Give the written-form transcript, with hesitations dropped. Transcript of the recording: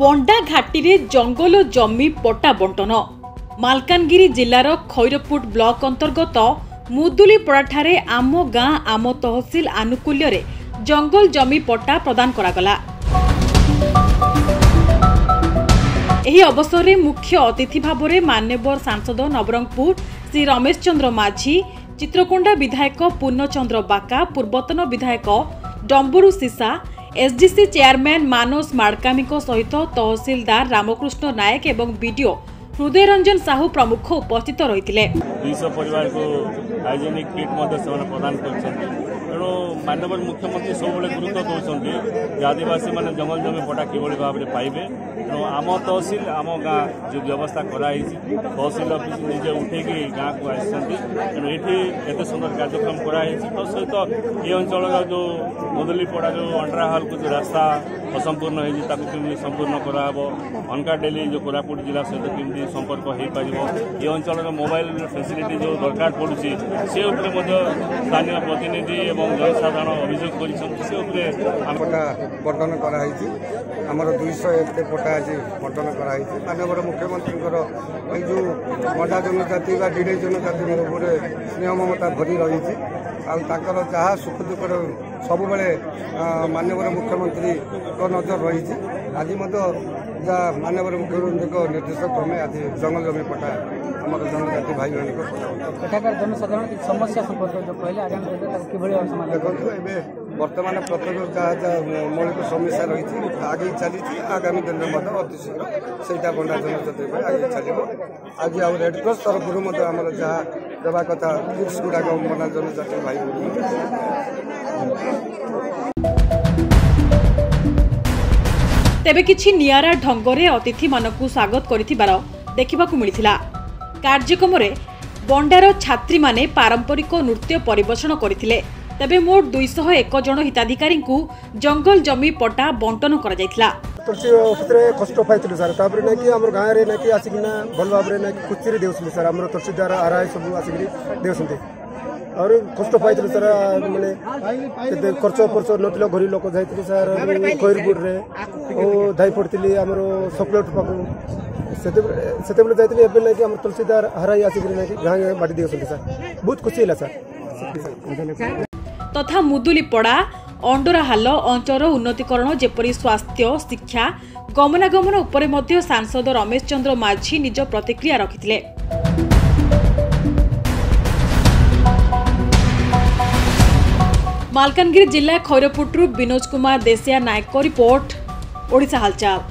बंडा घाटी रे जंगल जमी पट्टा बंटन मालकानगिरी जिलार खैरपुट ब्लॉक अंतर्गत मुदुलीपड़ाठारे आम गाँ आम तहसिल आनुकूल्य रे जंगल जमी पट्टा प्रदान करागला। एही अवसर में मुख्य अतिथि भाव में मान्यवर सांसद नवरंगपुर श्री रमेश चंद्र माझी, चित्रकोंडा विधायक पूर्णचंद्र बाका, पूर्वतन विधायक डंबुरू सीसा, एसडीसी चेयरमैन मानस माड़कामी सहित तहसीलदार रामकृष्ण नायक एवं बीडीओ हृदय रंजन साहू प्रमुख उपस्थित रही। 200 परिवार को हाइजेनिक किट प्रदान कर माननीय मुख्यमंत्री सब गुरुत्व दौरान आदिवासी मैंने जंगल जमी पट्टा किभली भाव में पाइबे। तेणु आम तहसिल आम गाँ जो व्यवस्था कराई तहसिल ऑफिस निजे उठेकी गाँ को आसती। तेणु ये सुंदर कार्यक्रम कराई सहित ये अंचल जो मुदुलीपड़ा जो अंडराहाल को जो रास्ता असंपूर्ण होती संपूर्ण कराब। अनका डेली जो कोरापुट जिला सहित केमती संपर्क हो पार ये अंचल मोबाइल फैसिलिटी जो दरकार पड़ुँ से स्थानीय प्रतिनिधि एवं जनसाधारण अभियोग पट्टा बंटन कराई। आमर 200 एते पट्टा आज बंटन कराई। माननीय मुख्यमंत्री जो बंडा जनजाति डीडे जनजाति स्नेह ममता भरी रही जहाँ सुख दुख सब माननीय मुख्यमंत्री नजर रही। आज माननीय मुख्यमंत्री निर्देश क्रमे आज जंगल जमी पट्टा आम जनजाति भाई बहन जनसाधारण समस्या संपर्क जो कहले देखो बर्तमान प्रत्येक जहाँ जहाँ मौलिक समस्या रही आगे चली आगामी दिन में अति शीघ्र से बंडा जनजाति आगे चलो। आज आ रेडक्रॉस तरफ आम जहाँ देवा कथा किट्स गुड़ाक बंडा जनजाति भाई तेबे किछि नियारा ढंगरे अतिथि मानकु स्वागत करिथिबार देखिबाकु मिलिथिला। कार्यक्रम रे बंडार छात्री माने पारंपरिक नृत्य परिवेषण करथिले। तेबे मोट 201 जन हिताधिकारी को जंगल जमी पट्टा बंटन करा जायथिला। तुलसी ऑफिस रे कष्ट पाइथिलु सर तापर नै कि हमर गाँ रे नै कि आसिकिना भल भाव रे नै खुचरी देउसली सर हमर तहसीलदार आरआई सब आसिकरी देउसंती और कष्ट पाइथिलु सर माने खर्च पर्च नथिलो घरी लोक जाइथिलु सर खैरपुर रे ओ दाई पड़तिली हमर सप्लेट पाकु सेते बेले जाइथिलि एबे नै कि हमर तहसीलदार आरआई आसिकरी नै कि गाँ बाटी देउसंती सर बहुत खुशी होला सर। तथा मुदुलीपड़ा अंडराहाल अंचल उन्नतीकरण जेपरी स्वास्थ्य शिक्षा गमनागमन उपरे मध्य सांसद रमेश चंद्र माझी निज प्रतिक्रिया रखिथिले। मालकानगिरी जिला खैरपुटरू विनोज कुमार देसिया नायक रिपोर्ट ओडिशा हालचाल।